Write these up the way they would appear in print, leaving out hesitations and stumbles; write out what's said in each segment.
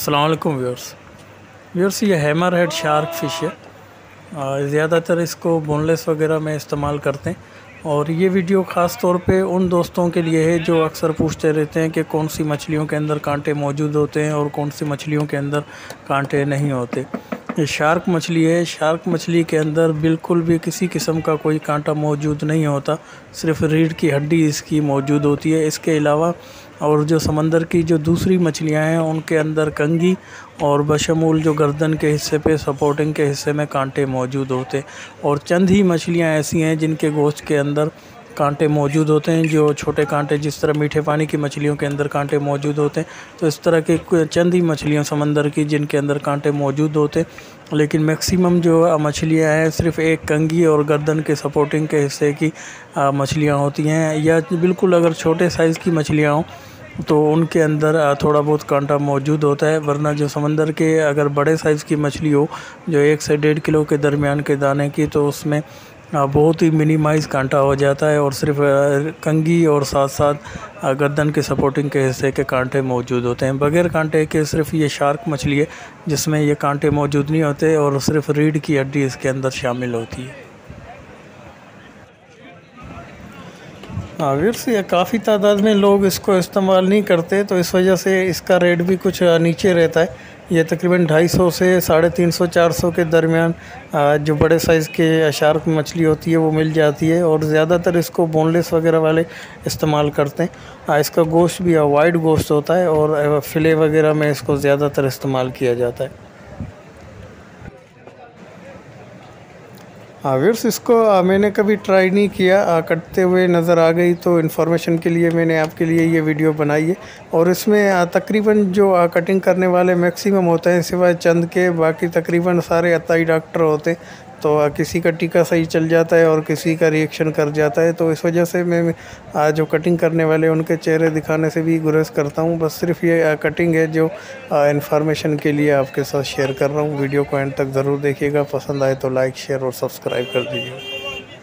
अस्सलाम वालेकुम व्यूअर्स, ये हैमर हेड शार्क फ़िश है। ज़्यादातर इसको बोनलेस वगैरह में इस्तेमाल करते हैं। और ये वीडियो ख़ास तौर पे उन दोस्तों के लिए है जो अक्सर पूछते रहते हैं कि कौन सी मछलियों के अंदर कांटे मौजूद होते हैं और कौन सी मछलियों के अंदर कांटे नहीं होते। ये शार्क मछली है। शार्क मछली के अंदर बिल्कुल भी किसी किस्म का कोई कांटा मौजूद नहीं होता, सिर्फ रीढ़ की हड्डी इसकी मौजूद होती है। इसके अलावा और जो समंदर की जो दूसरी मछलियां हैं उनके अंदर कंघी और बशमूल जो गर्दन के हिस्से पे सपोर्टिंग के हिस्से में कांटे मौजूद होते। और चंद ही मछलियां ऐसी हैं जिनके गोश्त के अंदर कांटे मौजूद होते हैं, जो छोटे कांटे जिस तरह मीठे पानी की मछलियों के अंदर कांटे मौजूद होते हैं, तो इस तरह के चंद ही मछलियां समंदर की जिनके अंदर कांटे मौजूद होते। लेकिन मैक्सिमम जो मछलियां हैं सिर्फ एक कंघी और गर्दन के सपोर्टिंग के हिस्से की मछलियां होती हैं। या बिल्कुल अगर छोटे साइज़ की मछलियां हों तो उनके अंदर थोड़ा बहुत कांटा मौजूद होता है। वरना जो समंदर के अगर बड़े साइज़ की मछली हो जो 1 से 1.5 किलो के दरमियान के दाने की, तो उसमें बहुत ही मिनिमाइज़ कांटा हो जाता है और सिर्फ कंघी और साथ साथ गर्दन के सपोर्टिंग के हिस्से के कांटे मौजूद होते हैं। बगैर कांटे के सिर्फ ये शार्क मछली है जिसमें ये कांटे मौजूद नहीं होते और सिर्फ रीढ़ की हड्डी इसके अंदर शामिल होती है। व्यूअर्स, ये काफ़ी तादाद में लोग इसको इस्तेमाल नहीं करते, तो इस वजह से इसका रेट भी कुछ नीचे रहता है। ये तकरीबन 250 से 350 400 के दरमियान जो बड़े साइज़ के शार्क मछली होती है वो मिल जाती है। और ज़्यादातर इसको बोनलेस वगैरह वाले इस्तेमाल करते हैं। इसका गोश्त भी वाइड गोश्त होता है और फ़िले वगैरह में इसको ज़्यादातर इस्तेमाल किया जाता है। व्यूअर्स, इसको मैंने कभी ट्राई नहीं किया, कटते हुए नज़र आ गई तो इन्फॉर्मेशन के लिए मैंने आपके लिए ये वीडियो बनाई है। और इसमें तकरीबन जो कटिंग करने वाले मैक्सिमम होते हैं सिवाय चंद के, बाकी तकरीबन सारे अताई डॉक्टर होते हैं। तो किसी का टीका सही चल जाता है और किसी का रिएक्शन कर जाता है। तो इस वजह से मैं जो कटिंग करने वाले उनके चेहरे दिखाने से भी गुरेज करता हूँ। बस सिर्फ ये कटिंग है जो इन्फॉर्मेशन के लिए आपके साथ शेयर कर रहा हूँ। वीडियो को एंड तक ज़रूर देखिएगा, पसंद आए तो लाइक शेयर और सब्सक्राइब कर दीजिए।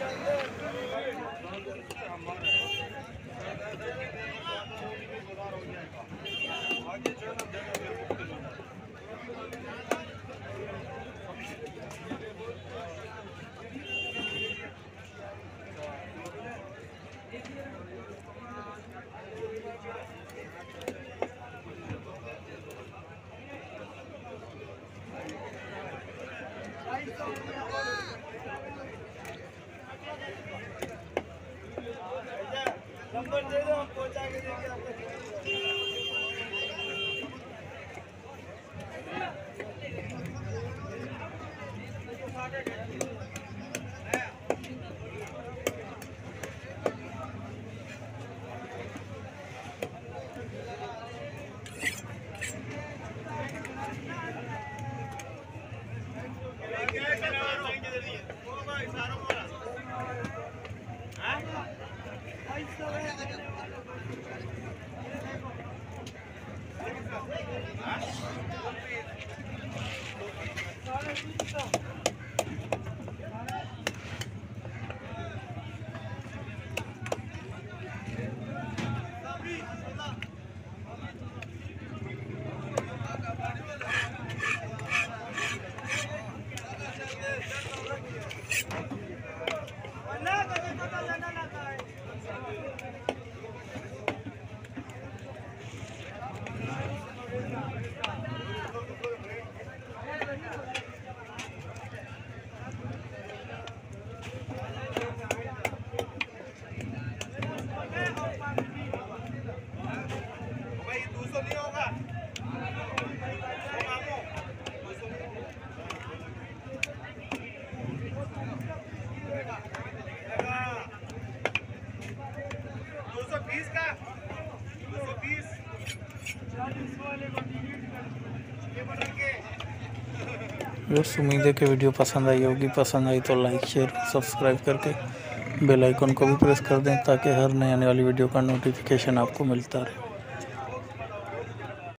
नंबर दे दो, हम पहुंचा के देंगे आपको। उम्मीद है कि वीडियो पसंद आई होगी। पसंद आई तो लाइक शेयर सब्सक्राइब करके बेल आइकन को भी प्रेस कर दें ताकि हर नई आने वाली वीडियो का नोटिफिकेशन आपको मिलता रहे।